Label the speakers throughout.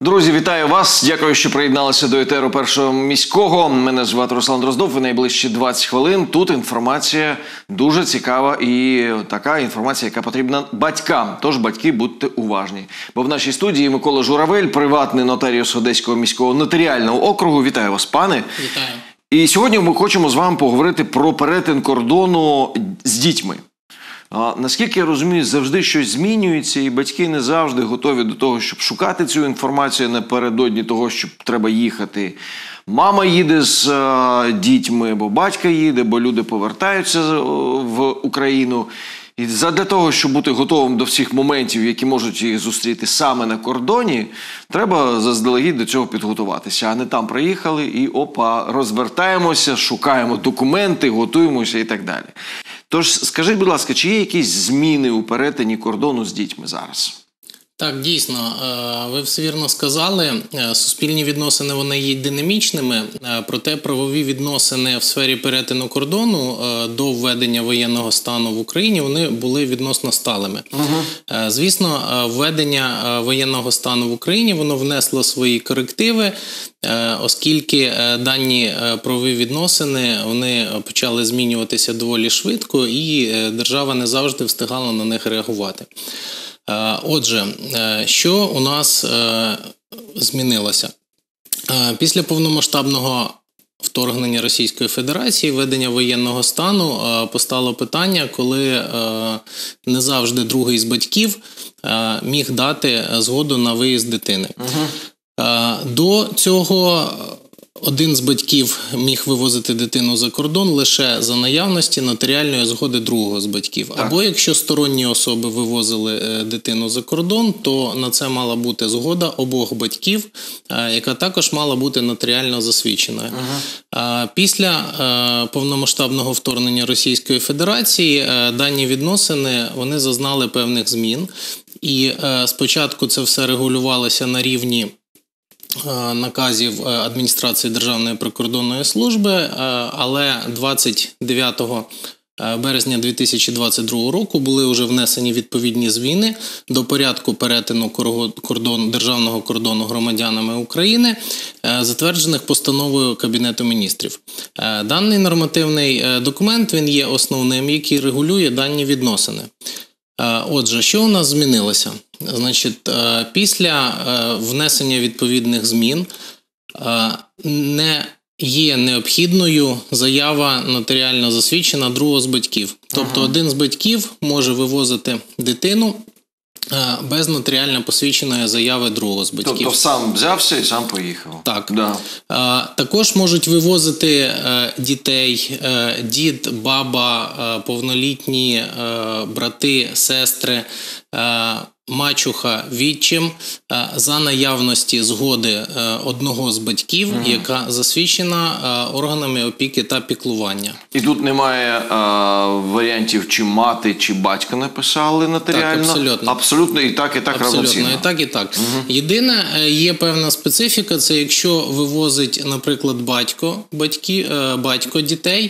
Speaker 1: Друзі, вітаю вас. Дякую, що приєдналися до етеру Першого міського. Мене звати Руслан Дроздов. І найближчі 20 хвилин. Тут інформація дуже цікава і така інформація, яка потрібна батькам. Тож, батьки, будьте уважні. Бо в нашій студії Микола Журавель, приватний нотаріус Одеського міського нотаріального округу. Вітаю вас, пане.
Speaker 2: Вітаю.
Speaker 1: І сьогодні ми хочемо з вами поговорити про перетин кордону з дітьми. Наскільки я розумію, завжди щось змінюється, і батьки не завжди готові до того, щоб шукати цю інформацію напередодні того, що треба їхати. Мама їде з дітьми, бо батько їде, бо люди повертаються в Україну. І для того, щоб бути готовим до всіх моментів, які можуть їх зустріти саме на кордоні, треба заздалегідь до цього підготуватися. А не там приїхали і розвертаємося, шукаємо документи, готуємося і так далі. Тож, скажіть, будь ласка, чи є якісь зміни у перетині кордону з дітьми зараз?
Speaker 2: Так, дійсно, ви все вірно сказали, суспільні відносини, вони є динамічними, проте правові відносини в сфері перетину кордону до введення воєнного стану в Україні, вони були відносно сталими. Звісно, введення воєнного стану в Україні, воно внесло свої корективи, оскільки дані правові відносини, вони почали змінюватися доволі швидко, і держава не завжди встигала на них реагувати. Отже, що у нас змінилося? Після повномасштабного вторгнення Російської Федерації, введення воєнного стану, постало питання, коли не завжди другий з батьків міг дати згоду на виїзд дитини. До цього один з батьків міг вивозити дитину за кордон лише за наявності нотаріальної згоди другого з батьків.
Speaker 1: Так.
Speaker 2: Або якщо сторонні особи вивозили дитину за кордон, то на це мала бути згода обох батьків, яка також мала бути нотаріально засвідченою. Після повномасштабного вторгнення Російської Федерації дані відносини, вони зазнали певних змін. І спочатку це все регулювалося на рівні наказів адміністрації Державної прикордонної служби, але 29 березня 2022 року були вже внесені відповідні зміни до порядку перетину державного кордону громадянами України, затверджених постановою Кабінету міністрів. Даний нормативний документ, він є основним, який регулює дані відносини. Отже, що у нас змінилося? Значить, після внесення відповідних змін не є необхідною заява нотаріально засвідчена другого з батьків. Тобто один з батьків може вивозити дитину без нотаріально посвідченої заяви другого з батьків.
Speaker 1: Тобто сам взявся і сам поїхав.
Speaker 2: Так.
Speaker 1: Да.
Speaker 2: Також можуть вивозити дітей, дід, баба, повнолітні брати, сестри, мачуха, відчим за наявності згоди одного з батьків, яка засвідчена органами опіки та піклування.
Speaker 1: І тут немає варіантів, чи мати, чи батько написали нотаріально?
Speaker 2: Так, абсолютно.
Speaker 1: Абсолютно і так
Speaker 2: Абсолютно,
Speaker 1: равноцінно.
Speaker 2: і так, і так. Єдине, є певна специфіка, це якщо вивозить, наприклад, батько дітей,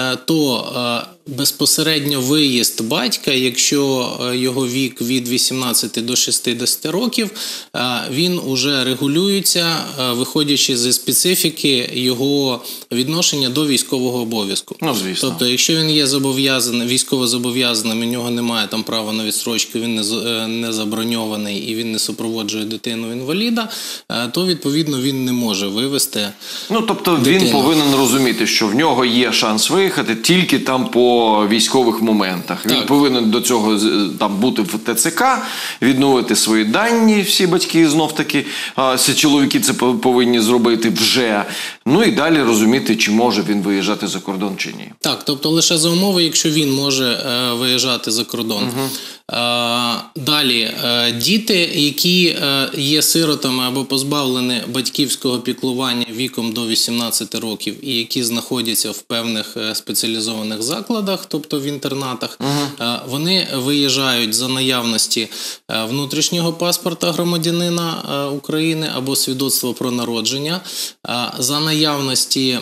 Speaker 2: то безпосередньо виїзд батька, якщо його вік від 18 до 60 років, він уже регулюється, виходячи зі специфіки його відношення до військового обов'язку.
Speaker 1: Ну, звісно.
Speaker 2: Тобто, якщо він є військово зобов'язаним, у нього немає там права на відстрочку, він не заброньований і він не супроводжує дитину-інваліда, то, відповідно, він не може вивезти
Speaker 1: Тобто
Speaker 2: дитину.
Speaker 1: він повинен розуміти, що в нього є шанс виїхати тільки там по військових моментах. Він повинен до цього там бути в ТЦК, відновити свої дані, всі батьки знов-таки, чоловіки це повинні зробити вже. Ну і далі розуміти, чи може він виїжджати за кордон, чи ні.
Speaker 2: Так, тобто лише за умови, якщо він може виїжджати за кордон. Далі, діти, які є сиротами або позбавлені батьківського піклування віком до 18 років і які знаходяться в певних спеціалізованих закладах, тобто в інтернатах, вони виїжджають за наявності внутрішнього паспорта громадянина України або свідоцтва про народження, за наявності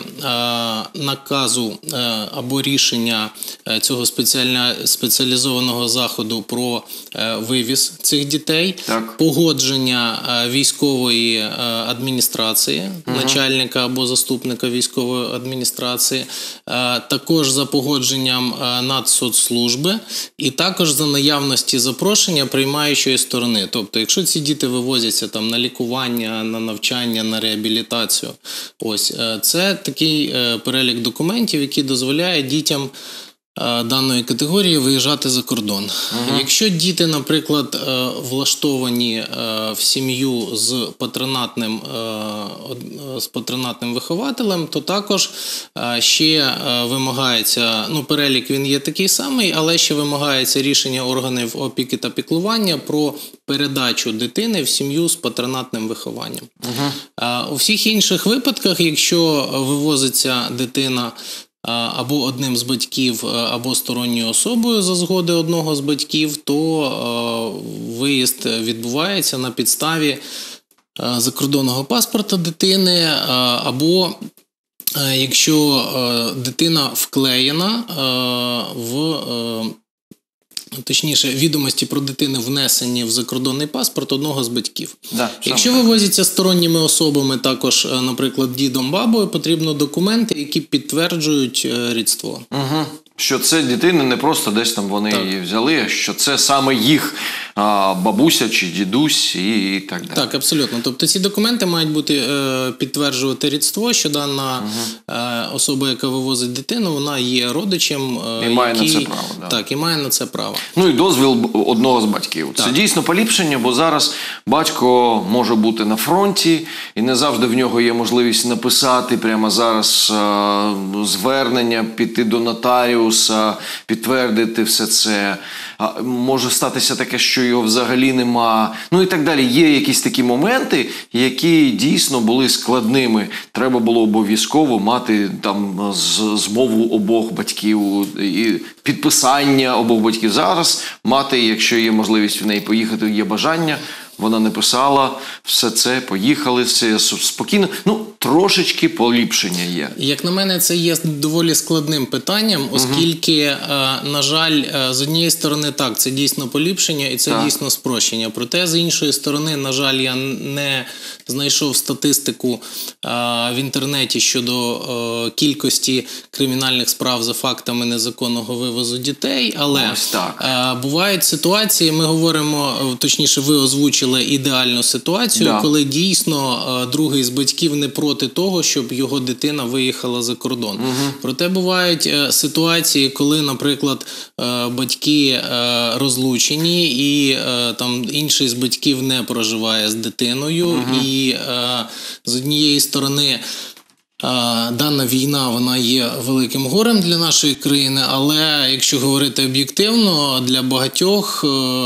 Speaker 2: наказу або рішення цього спеціалізованого заходу про про вивіз цих дітей,
Speaker 1: Так.
Speaker 2: погодження військової адміністрації, начальника або заступника військової адміністрації, також за погодженням Нацсоцслужби і також за наявності запрошення приймаючої сторони. Тобто, якщо ці діти вивозяться там на лікування, на навчання, на реабілітацію, ось це такий перелік документів, який дозволяє дітям даної категорії виїжджати за кордон. Якщо діти, наприклад, влаштовані в сім'ю з патронатним вихователем, то також ще вимагається, перелік він є такий самий, але ще вимагається рішення органів опіки та піклування про передачу дитини в сім'ю з патронатним вихованням. У всіх інших випадках, якщо вивозиться дитина або одним з батьків, або сторонньою особою за згоди одного з батьків, то виїзд відбувається на підставі закордонного паспорта дитини, або якщо дитина вклеєна точніше, відомості про дитину внесені в закордонний паспорт одного з батьків.
Speaker 1: Да,
Speaker 2: якщо вивозяться сторонніми особами, також, наприклад, дідом, бабою, потрібно документи, які підтверджують рідство.
Speaker 1: Що це дитина не просто десь там вони її взяли, а що це саме їх бабуся чи дідусь і так далі.
Speaker 2: Так, абсолютно. Тобто ці документи мають бути підтверджувати рідство, що дана особа, яка вивозить дитину, вона є родичем.
Speaker 1: І має на це право. Да.
Speaker 2: Так, і має на це право.
Speaker 1: Ну і дозвіл одного з батьків. Так. Це дійсно поліпшення, бо зараз батько може бути на фронті, і не завжди в нього є можливість написати прямо зараз звернення, піти до нотаріуса, підтвердити все це. Може статися таке, що його взагалі нема. Ну і так далі. Є якісь такі моменти, які дійсно були складними. Треба було обов'язково мати там змову обох батьків і підписання обох батьків. Зараз мати, якщо є можливість в неї поїхати, є бажання, вона не писала, все це, поїхали, все спокійно. Ну, трошечки поліпшення є.
Speaker 2: Як на мене, це є доволі складним питанням, оскільки, на жаль, з однієї сторони, так, це дійсно поліпшення і це дійсно спрощення. Проте, з іншої сторони, на жаль, я не знайшов статистику в інтернеті щодо кількості кримінальних справ за фактами незаконного вивозу дітей, але бувають ситуації, ми говоримо, точніше, ви озвучили ідеальну ситуацію, коли дійсно другий з батьків не проти того, щоб його дитина виїхала за кордон. Проте бувають ситуації, коли, наприклад, батьки розлучені і там інший з батьків не проживає з дитиною, і з однієї сторони дана війна, вона є великим горем для нашої країни, але якщо говорити об'єктивно, для багатьох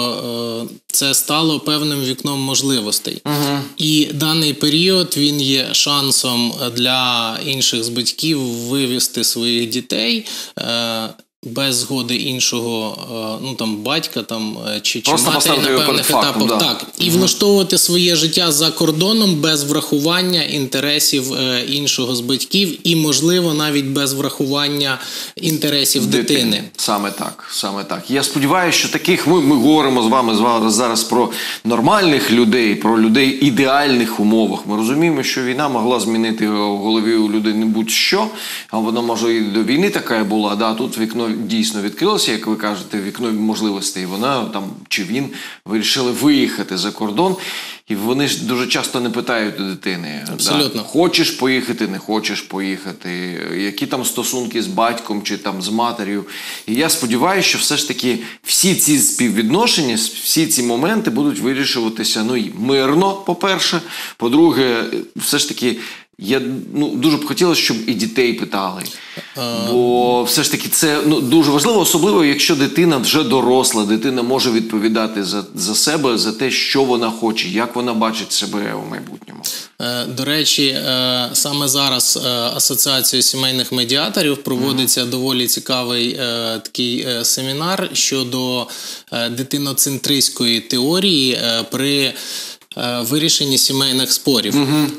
Speaker 2: це стало певним вікном можливостей. І даний період, він є шансом для інших з батьків вивезти своїх дітей без згоди іншого, батька чи матері на певних етапах. Так. І влаштовувати своє життя за кордоном без врахування інтересів іншого з батьків і, можливо, навіть без врахування інтересів дитини.
Speaker 1: Саме так, саме так. Я сподіваюся, що таких ми говоримо з вами зараз про нормальних людей, про людей в ідеальних умовах. Ми розуміємо, що війна могла змінити в голові у людини будь-що, а вона, може, і до війни така була, да, тут вікно дійсно відкрилося, як ви кажете, вікно можливостей. Вона там чи він вирішили виїхати за кордон. І вони ж дуже часто не питають у дитини.
Speaker 2: Абсолютно.
Speaker 1: Да, хочеш поїхати, не хочеш поїхати, які там стосунки з батьком чи там з матір'ю. І я сподіваюся, що все ж таки всі ці співвідношення, всі ці моменти будуть вирішуватися мирно, по-перше. По-друге, все ж таки я дуже б хотілося, щоб і дітей питали. Бо все ж таки це дуже важливо, особливо якщо дитина вже доросла, дитина може відповідати за себе, за те, що вона хоче, як вона бачить себе у майбутньому.
Speaker 2: До речі, саме зараз Асоціацією сімейних медіаторів проводиться доволі цікавий такий семінар щодо дитиноцентристської теорії при вирішенні сімейних спорів.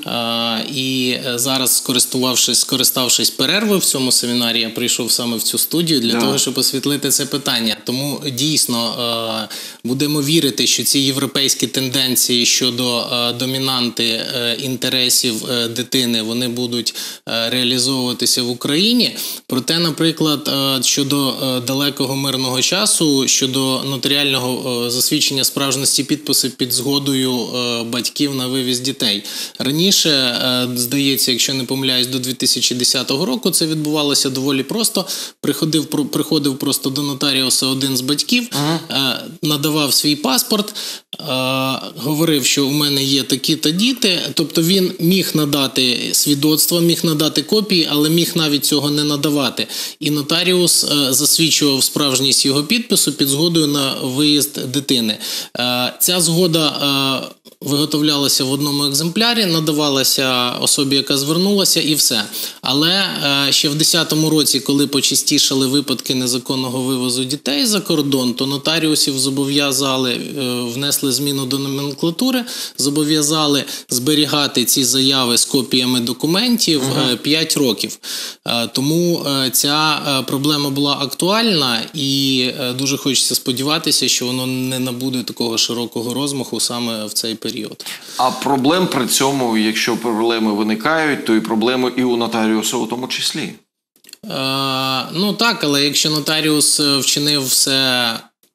Speaker 2: І зараз, скориставшись перервою в цьому семінарі, я прийшов саме в цю студію для того, щоб освітлити це питання. Тому дійсно будемо вірити, що ці європейські тенденції щодо домінанти інтересів дитини, вони будуть реалізовуватися в Україні. Проте, наприклад, щодо далекого мирного часу, щодо нотаріального засвідчення справжності підпису під згодою батьків на вивіз дітей. Раніше, здається, якщо не помиляюсь, до 2010 року це відбувалося доволі просто. Приходив просто до нотаріуса один з батьків, надавав свій паспорт, говорив, що у мене є такі-то діти. Тобто він міг надати свідоцтва, міг надати копії, але міг навіть цього не надавати. І нотаріус засвідчував справжність його підпису під згодою на виїзд дитини. Ця згода виготовлялася в одному екземплярі, надавалася особі, яка звернулася, і все. Але ще в 2010 році, коли почастішали випадки незаконного вивозу дітей за кордон, то нотаріусів зобов'язали, внесли зміну до номенклатури, зобов'язали зберігати ці заяви з копіями документів 5 років. Тому ця проблема була актуальна, і дуже хочеться сподіватися, що воно не набуде такого широкого розмаху саме в цей період.
Speaker 1: А проблем при цьому, якщо проблеми виникають, то і проблеми і у нотаріуса у тому числі.
Speaker 2: Ну так, але якщо нотаріус вчинив все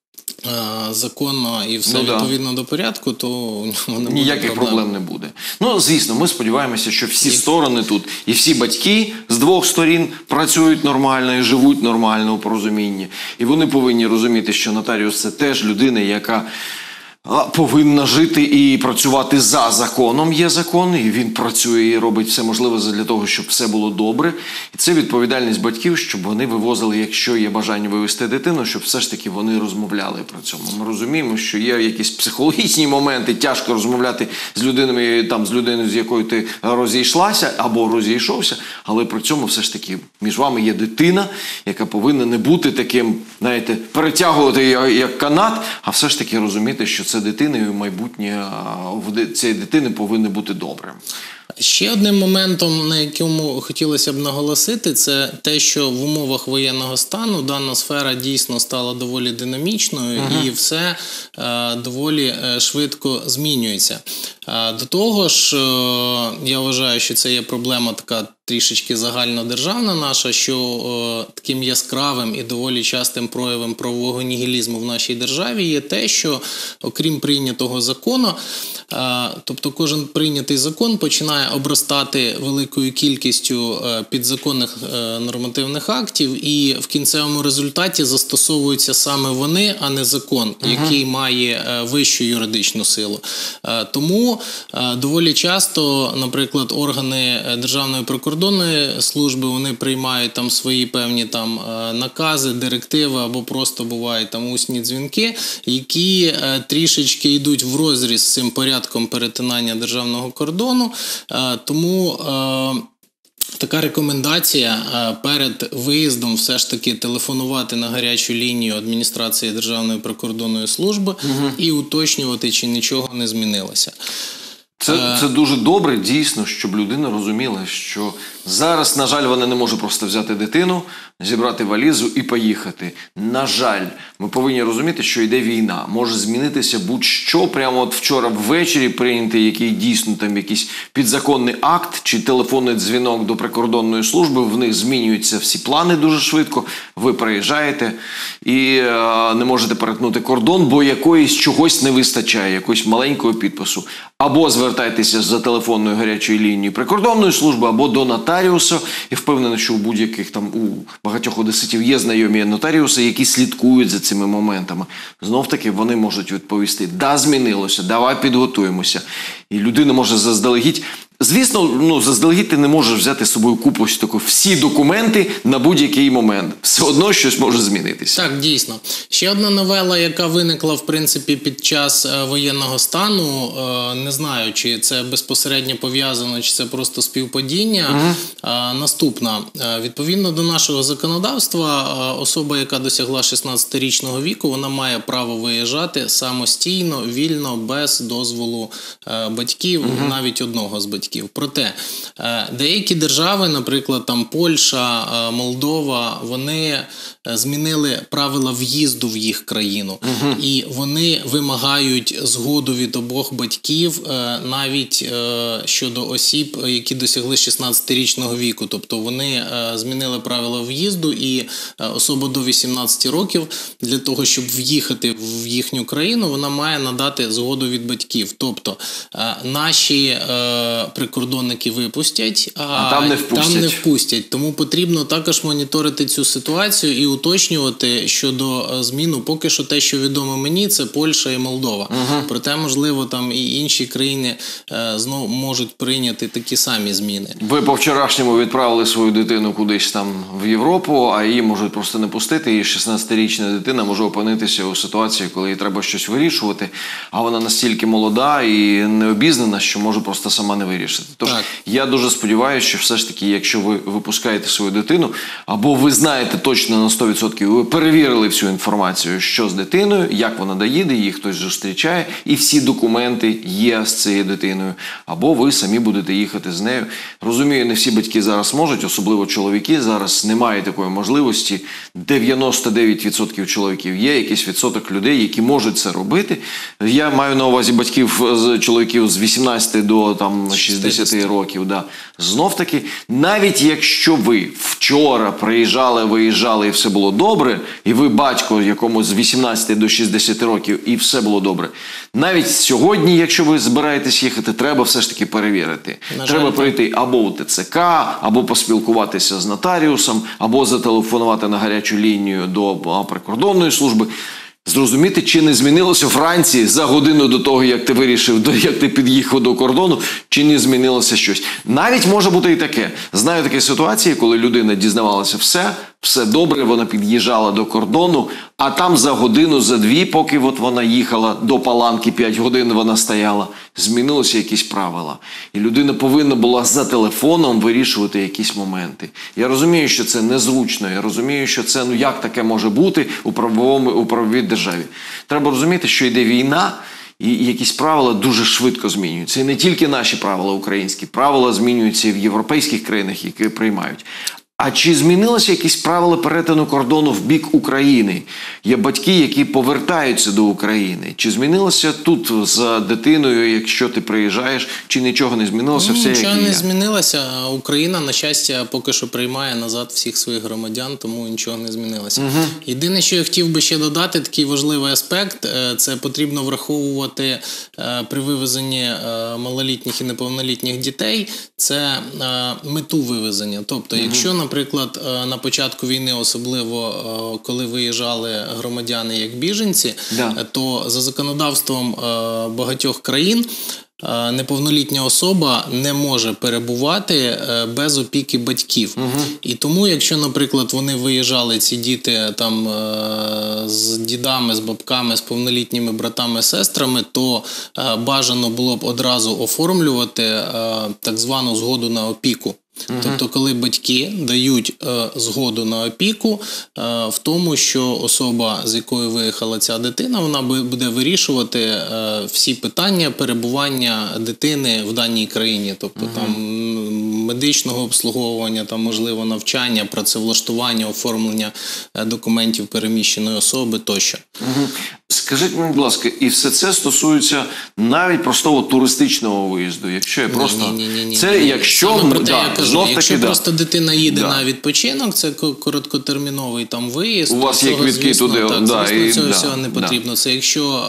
Speaker 2: законно і все відповідно до порядку, то у нього не буде
Speaker 1: ніяких проблем не буде. Ну, звісно, ми сподіваємося, що всі сторони тут, і всі батьки з двох сторін працюють нормально і живуть нормально у порозумінні. І вони повинні розуміти, що нотаріус – це теж людина, яка повинна жити і працювати за законом. Є закон, і він працює і робить все можливе для того, щоб все було добре. І це відповідальність батьків, щоб вони вивозили, якщо є бажання вивезти дитину, щоб все ж таки вони розмовляли про цьому. Ми розуміємо, що є якісь психологічні моменти, тяжко розмовляти з людиною, з якою ти розійшлася або розійшовся, але при цьому все ж таки між вами є дитина, яка повинна не бути таким, знаєте, перетягувати як канат, а все ж таки розуміти, що це дитина, і майбутнє цієї дитини повинно бути добрим.
Speaker 2: Ще одним моментом, на якому хотілося б наголосити, це те, що в умовах воєнного стану дана сфера дійсно стала доволі динамічною і все доволі швидко змінюється. До того ж, я вважаю, що це є проблема така трішечки загальнодержавна наша, що таким яскравим і доволі частим проявом правового нігілізму в нашій державі є те, що окрім прийнятого закону, тобто кожен прийнятий закон починає обростати великою кількістю підзаконних нормативних актів, і в кінцевому результаті застосовуються саме вони, а не закон, який має вищу юридичну силу. Тому доволі часто, наприклад, органи Державної прикордонної служби, вони приймають там свої певні там накази, директиви або просто бувають там усні дзвінки, які трішечки йдуть врозріз з цим порядком перетинання державного кордону. Тому така рекомендація перед виїздом все ж таки телефонувати на гарячу лінію адміністрації Державної прикордонної служби і уточнювати, чи нічого не змінилося.
Speaker 1: Це дуже добре, дійсно, щоб людина розуміла, що зараз, на жаль, вона не може просто взяти дитину, зібрати валізу і поїхати. На жаль, ми повинні розуміти, що йде війна. Може змінитися будь-що. Прямо от вчора ввечері прийнятий який дійсно там якийсь підзаконний акт чи телефонний дзвінок до прикордонної служби. В них змінюються всі плани дуже швидко. Ви приїжджаєте і не можете перетнути кордон, бо якоїсь чогось не вистачає, якогось маленького підпису. Або звертайтеся за телефонною гарячою лінією прикордонної служби, або до нотаріуса. Я впевнений, що у будь-яких там, у багатьох одеситів є знайомі нотаріуси, які слідкують за цими моментами. Знов-таки вони можуть відповісти: да, змінилося, давай підготуємося. І людина може заздалегідь Звісно, заздалегідь ти не можеш взяти з собою купу всі документи на будь-який момент. Все одно щось може змінитися.
Speaker 2: Так, дійсно. Ще одна новела, яка виникла, в принципі, під час воєнного стану, не знаю, чи це безпосередньо пов'язано, чи це просто співпадіння. Наступна. Відповідно до нашого законодавства, особа, яка досягла 16-річного віку, вона має право виїжджати самостійно, вільно, без дозволу батьків, навіть одного з батьків. Проте, деякі держави, наприклад, там Польща, Молдова, вони змінили правила в'їзду в їх країну. І вони вимагають згоду від обох батьків навіть щодо осіб, які досягли 16-річного віку. Тобто вони змінили правила в'їзду, і особа до 18 років для того, щоб в'їхати в їхню країну, вона має надати згоду від батьків. Тобто наші прикордонники випустять, а
Speaker 1: там не
Speaker 2: впустять. Тому потрібно також моніторити цю ситуацію і уточнювати щодо зміну. Поки що те, що відомо мені, це Польща і Молдова. Проте, можливо, там і інші країни знову можуть прийняти такі самі зміни.
Speaker 1: Ви по вчорашньому відправили свою дитину кудись там в Європу, а її можуть просто не пустити, і 16-річна дитина може опинитися у ситуації, коли їй треба щось вирішувати, а вона настільки молода і необізнана, що може просто сама не вирішити. Тож я дуже сподіваюся, що все ж таки, якщо ви випускаєте свою дитину, або ви знаєте точно на 100%, ви перевірили всю інформацію, що з дитиною, як вона доїде, її хтось зустрічає, і всі документи є з цією дитиною, або ви самі будете їхати з нею. Розумію, не всі батьки зараз можуть, особливо чоловіки, зараз немає такої можливості. 99% чоловіків є, якийсь відсоток людей, які можуть це робити. Я маю на увазі чоловіків з 18 до 60 років. Да. Знов-таки, навіть якщо ви вчора приїжджали, виїжджали і все було добре, і ви батько якомусь з 18 до 60 років і все було добре, навіть сьогодні, якщо ви збираєтесь їхати, треба все ж таки перевірити. Треба прийти або у ТЦК, або поспілкуватися з нотаріусом, або зателефонувати на гарячу лінію до прикордонної служби. Зрозуміти, чи не змінилося у Франції за годину до того, як ти вирішив, як ти під'їхав до кордону, чи не змінилося щось. Навіть може бути і таке. Знаю такі ситуації, коли людина дізнавалася все добре, вона під'їжджала до кордону, а там за годину, за дві, поки вона їхала до Паланки, 5 годин вона стояла, змінилися якісь правила. І людина повинна була за телефоном вирішувати якісь моменти. Я розумію, що це незручно, я розумію, що це, як таке може бути у правовій державі. Треба розуміти, що йде війна, і якісь правила дуже швидко змінюються. І не тільки наші правила українські, правила змінюються і в європейських країнах, які приймають. А чи змінилися якісь правила перетину кордону в бік України? Є батьки, які повертаються до України. Чи змінилося тут з дитиною, якщо ти приїжджаєш, чи нічого не змінилося?
Speaker 2: Нічого не змінилося. Україна, на щастя, поки що приймає назад всіх своїх громадян, тому нічого не змінилося. Єдине, що я хотів би ще додати, такий важливий аспект, це потрібно враховувати при вивезенні малолітніх і неповнолітніх дітей, це мету вивезення. Тобто, якщо, наприклад, на початку війни, особливо коли виїжджали громадяни як біженці, то за законодавством багатьох країн неповнолітня особа не може перебувати без опіки батьків. І тому, якщо, наприклад, вони виїжджали, ці діти там з дідами, з бабками, з повнолітніми братами, сестрами, то бажано було б одразу оформлювати так звану згоду на опіку. Тобто, коли батьки дають згоду на опіку в тому, що особа, з якою виїхала ця дитина, вона буде вирішувати всі питання перебування дитини в даній країні. Тобто, там медичного обслуговування, там, можливо, навчання, працевлаштування, оформлення документів переміщеної особи тощо.
Speaker 1: Скажіть мені, будь ласка, і все це стосується навіть простого туристичного виїзду, якщо я просто... Це якщо...
Speaker 2: Якщо просто дитина їде на відпочинок, це короткотерміновий там виїзд.
Speaker 1: У вас є квитки туди.
Speaker 2: Звісно, цього всього не потрібно. Це якщо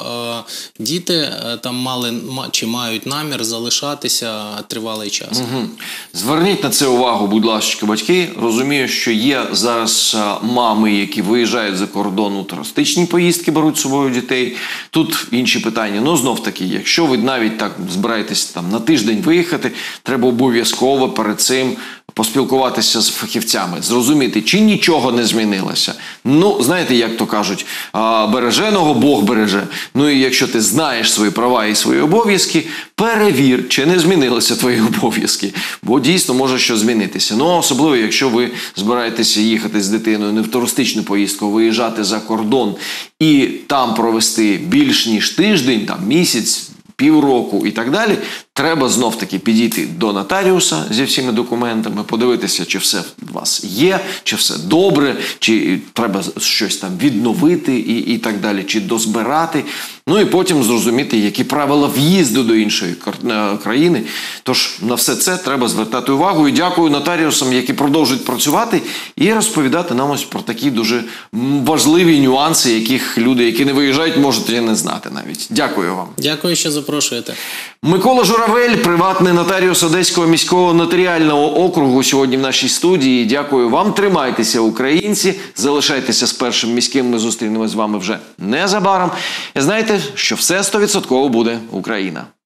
Speaker 2: діти там мали чи мають намір залишатися тривалий час.
Speaker 1: Зверніть на це увагу, будь ласка, батьки. Розумію, що є зараз мами, які виїжджають за кордон у туристичні поїздки, беруть з собою 4 дітей, тут інші питання. Ну, знов таки, якщо ви навіть так збираєтесь там на тиждень виїхати, треба обов'язково перед цим поспілкуватися з фахівцями, зрозуміти, чи нічого не змінилося. Ну, знаєте, як то кажуть, береженого Бог береже. Ну і якщо ти знаєш свої права і свої обов'язки, перевір, чи не змінилися твої обов'язки. Бо дійсно може що змінитися. Ну, особливо, якщо ви збираєтеся їхати з дитиною не в туристичну поїздку, виїжджати за кордон і там провести більш ніж тиждень, там місяць, півроку і так далі, треба знов-таки підійти до нотаріуса зі всіми документами, подивитися, чи все у вас є, чи все добре, чи треба щось там відновити і так далі, чи дозбирати. Ну і потім зрозуміти, які правила в'їзду до іншої країни. Тож на все це треба звертати увагу. І дякую нотаріусам, які продовжують працювати і розповідати нам ось про такі дуже важливі нюанси, яких люди, які не виїжджають, можуть і не знати навіть. Дякую вам.
Speaker 2: Дякую, що запрошуєте.
Speaker 1: Микола Журавель, приватний нотаріус Одеського міського нотаріального округу, сьогодні в нашій студії. Дякую вам. Тримайтеся, українці. Залишайтеся з Першим міським. Ми зустрінемось з вами вже незабаром. І знаєте, що все 100% буде Україна.